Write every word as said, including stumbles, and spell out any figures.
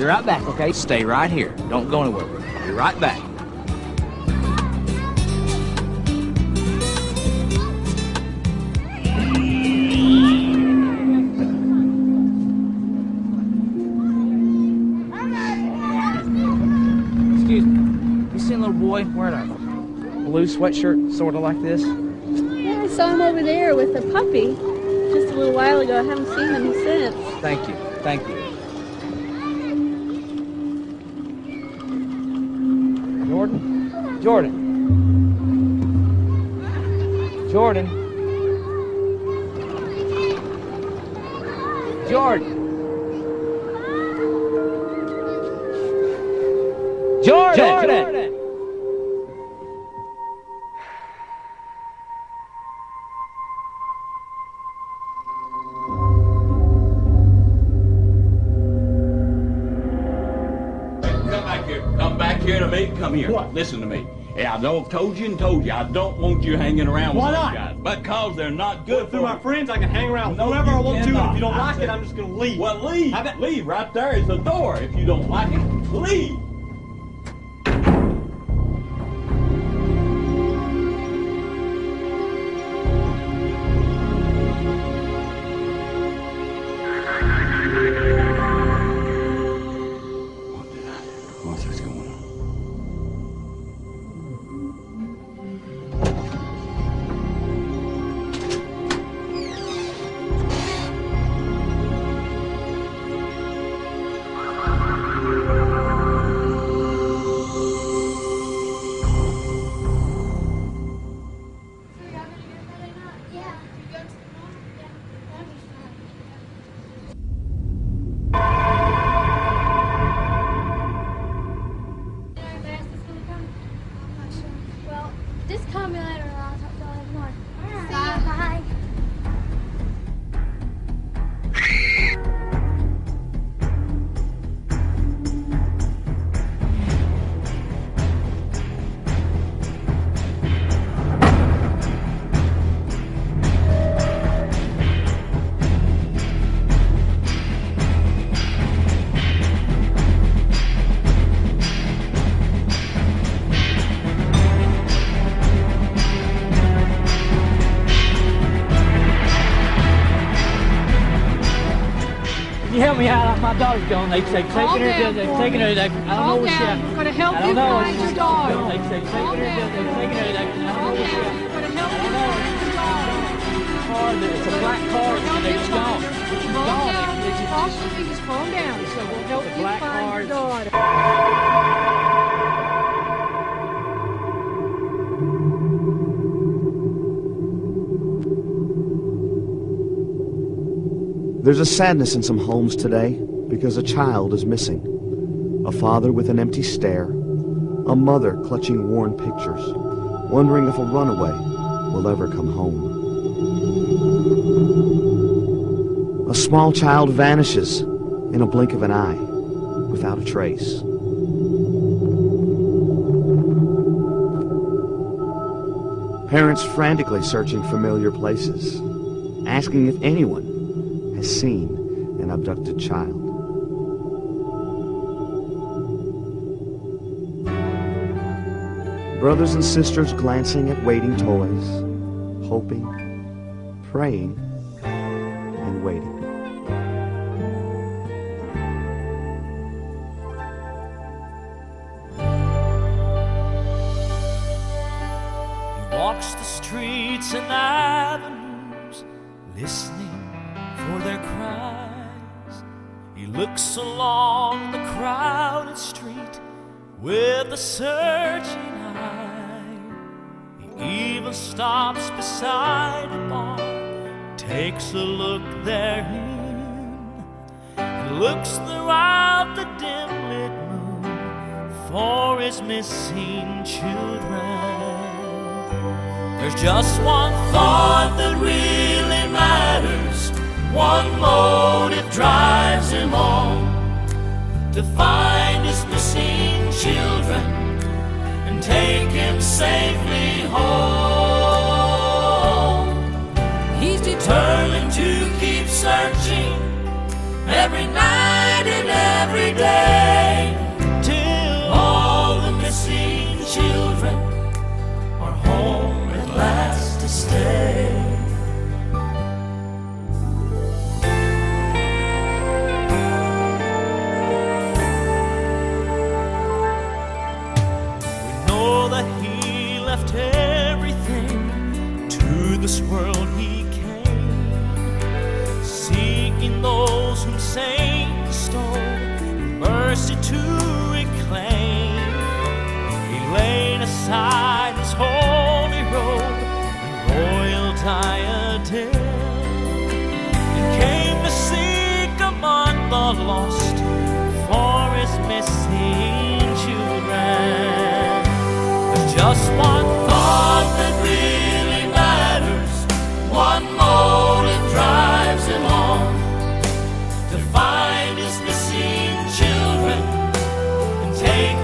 be right back, okay? Stay right here. Don't go anywhere. I'll be right back. Excuse me. You seen a little boy wearing a blue sweatshirt, sort of like this? Yeah, I saw him over there with a puppy just a little while ago. I haven't seen him since. Thank you. Thank you. Jordan? Jordan? Jordan? Jordan? Jordan! Jordan! Here to me, come here. What? Listen to me. Yeah, I don't told you and told you. I don't want you hanging around with Why those not? guys. Because they're not good Well, if for they're my you. friends, I can hang around with No, whoever I you want to, and cannot. if you don't I like said- it, I'm just gonna leave. Well, leave. How about- Leave. Right there is the door. If you don't like it, leave. What did I do? What's this going on? Well, just call me later and I'll talk to you more. Bye. Bye. Can you help me out? My daughter's gone. They say taking Calm her. down, They're Courtney. taking her. They, I don't know Calm where she down. at. We're gonna help I don't you know. find your She's daughter. gone. They say taking Calm her. down. They're taking her. They, I don't know Calm where she down. at. We're gonna help I you don't know. find your daughter. Car, it's a black car. Help They you just find gone. her. She's Calm gone. down. They just- Talk to me. Just calm down. So we'll help The you black find car. your daughter. There's a sadness in some homes today because a child is missing. A father with an empty stare, a mother clutching worn pictures, wondering if a runaway will ever come home. A small child vanishes in a blink of an eye, without a trace. Parents frantically searching familiar places, asking if anyone has seen an abducted child. Brothers and sisters glancing at waiting toys, hoping, praying, and waiting. He walks the streets and avenues, listening for their cries. He looks along the crowded street with a searching eye. He even stops beside a bar, takes a look therein, and looks throughout the dim-lit moon for his missing children. There's just one thought that really matters, one motive drives him on, to find his missing children and take him safely home. He's determined to keep searching every night and every every day, till all the missing children are home at last to stay. We know that he left everything to this world he came, seeking those whom Satan stole, mercy to reclaim. He laid aside his holy robe and royal diadem, and came to seek among the lost for his missing children. There's just one thought that really matters, one motive drives him on, to find his missing children and take